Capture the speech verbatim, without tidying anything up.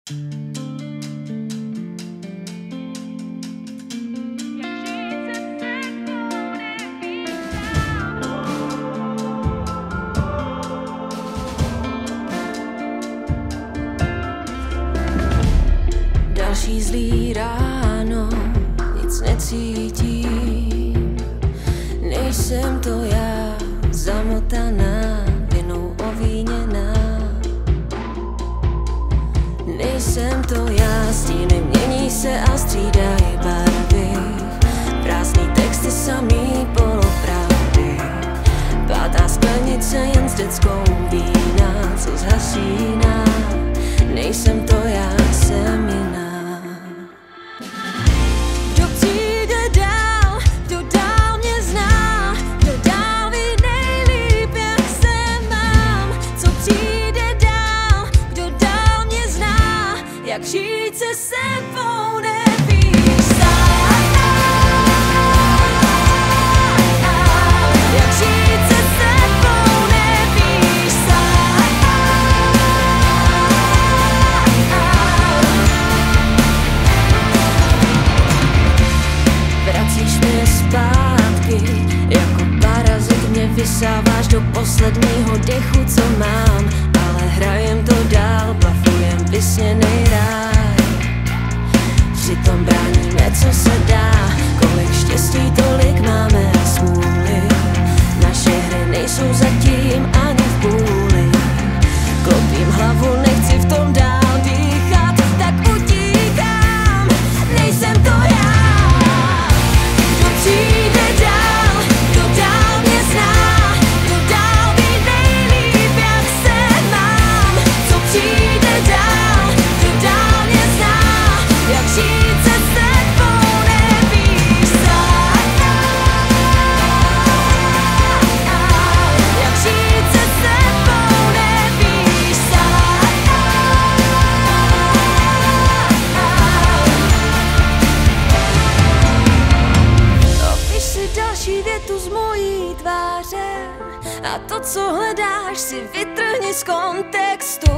Další zlý ráno, nic necítím. Nejsem to já, zamotaná, vinou ovíněná. Nejsem to já, stíny mění se a střídají barvy. Prázdný texty, samý polopravdy. Pátá sklenice jen s dětskou vína, co zhasíná. Nejsem to já, jsem jiná. Kdo přijde dál, kdo dál mě zná, kdo dál ví nejlíp, jak se mám. Co přijde dál, kdo dál mě zná, jak žít se sebou nevíš sám. Jak žít se sebou nevíš sám. Vracíš mě zpátky, jako parazit mě vysáváš do posledního dechu, co mám. Ale hrajem to dál, blafujem vysněnej ráj. Přitom bráníme, co se dá, kolik štěstí, tolik máme smůly. Naše hry nejsou zatím ani v půli. Klopím hlavu, nechci v tom dál dýchat, tak utíkám. Nejsem to já. Kdo přijde dál, kdo dál mě zná, kdo dál ví nejlíp, jak se mám. Co přijde dál, kdo dál mě zná, jak žít se sebou nevíš sám. Jak žít se sebou nevíš sám. Opiš si další větu z mojí tváře a to, co hledáš, si vytrhni z kontextu.